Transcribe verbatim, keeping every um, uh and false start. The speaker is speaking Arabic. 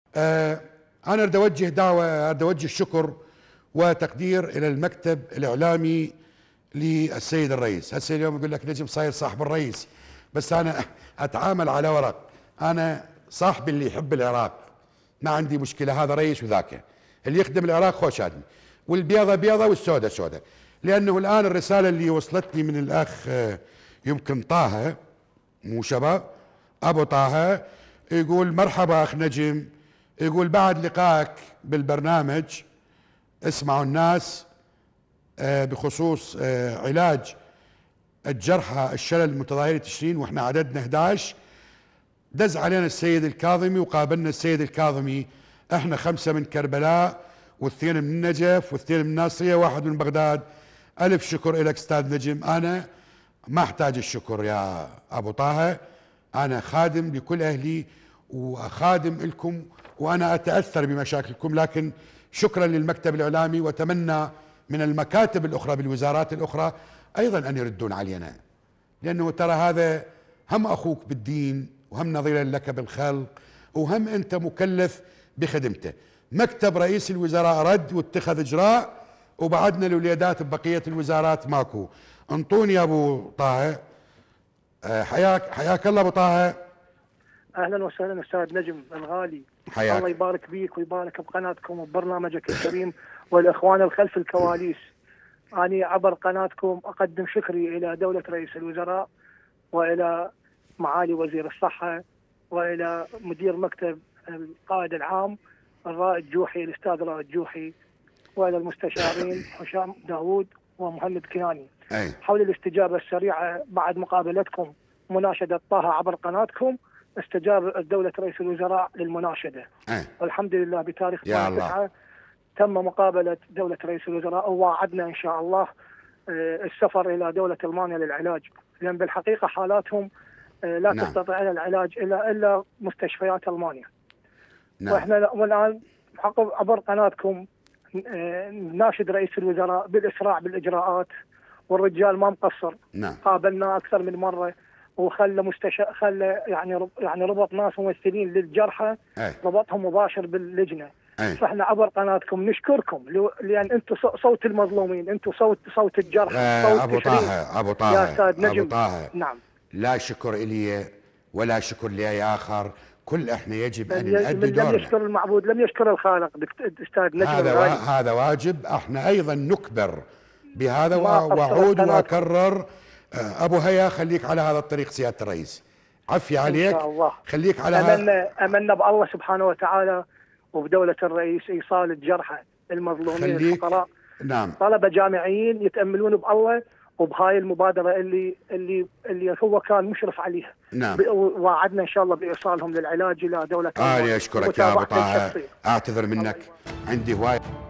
آه انا اريد اوجه دعوه، اريد اوجه شكر وتقدير الى المكتب الاعلامي للسيد الرئيس. هسه اليوم يقول لك نجم صاير صاحب الرئيس، بس انا اتعامل على ورق. انا صاحبي اللي يحب العراق، ما عندي مشكله، هذا رئيس وذاك اللي يخدم العراق خوش ادمي، والبيضه بيضه والسودة سودة. لانه الان الرساله اللي وصلتني من الاخ يمكن طه، مو شباب، ابو طه، يقول مرحبا اخ نجم، يقول بعد لقائك بالبرنامج اسمعوا الناس بخصوص علاج الجرحى الشلل المتظاهرين تشرين، واحنا عددنا احد عشر، دز علينا السيد الكاظمي وقابلنا السيد الكاظمي، احنا خمسه من كربلاء واثنين من النجف واثنين من الناصريه واحد من بغداد. الف شكر لك استاذ نجم، انا ما احتاج الشكر يا ابو طه، انا خادم لكل اهلي وخادم لكم، وانا اتاثر بمشاكلكم، لكن شكرا للمكتب الاعلامي، واتمنى من المكاتب الاخرى بالوزارات الاخرى ايضا ان يردون علينا، لانه ترى هذا هم اخوك بالدين وهم نظيرا لك بالخلق وهم انت مكلف بخدمته. مكتب رئيس الوزراء رد واتخذ اجراء، وبعدنا الوليدات ببقيه الوزارات ماكو. انطوني يا ابو طه، حياك حياك الله ابو طه. اهلا وسهلا استاذ نجم الغالي، حياك. الله يبارك بيك ويبارك بقناتكم وبرنامجك الكريم والاخوان الخلف الكواليس. اني عبر قناتكم اقدم شكري الى دوله رئيس الوزراء والى معالي وزير الصحه والى مدير مكتب القائد العام الرائد جوحي الاستاذ رائد جوحي، والى المستشارين هشام داوود ومهند كناني أي. حول الاستجابه السريعه بعد مقابلتكم مناشده طه عبر قناتكم. استجاب دولة رئيس الوزراء للمناشدة أي. والحمد لله بتاريخ يا ثمانية تسعة تم مقابلة دولة رئيس الوزراء، ووعدنا إن شاء الله السفر إلى دولة ألمانيا للعلاج، لأن بالحقيقة حالاتهم لا نعم. تستطيع العلاج إلا إلا مستشفيات ألمانيا. نعم. وإحنا والآن عبر قناتكم ناشد رئيس الوزراء بالإسراع بالإجراءات، والرجال ما مقصر. نعم. قابلنا أكثر من مرة وخلى مستشفى خلى يعني رب يعني ربط ناس ممثلين للجرحى، أي. ربطهم مباشر باللجنه. أي. فاحنا عبر قناتكم نشكركم لان انتم صوت المظلومين، انتم صوت صوت الجرحى، صوت ابو طه ابو طه يا استاذ نجم. ابو طه، نعم، لا شكر الي ولا شكر لاي اخر، كل احنا يجب ان من نؤدي لم دورنا. يشكر المعبود لم يشكر الخالق. استاذ نجم هذا وا... هذا واجب، احنا ايضا نكبر بهذا، واعود واكرر. ابو هيا خليك على هذا الطريق سياده الرئيس، عفي عليك، إن شاء الله. خليك على هذا. امنا بالله سبحانه وتعالى وبدوله الرئيس ايصال الجرحى المظلومين الفقراء. نعم. طلبه جامعيين يتاملون بالله وبهاي المبادره اللي اللي اللي هو كان مشرف عليها. نعم. ووعدنا ان شاء الله بايصالهم للعلاج الى دوله. انا اشكرك يا ابو طه، اعتذر منك، عندي هوايه.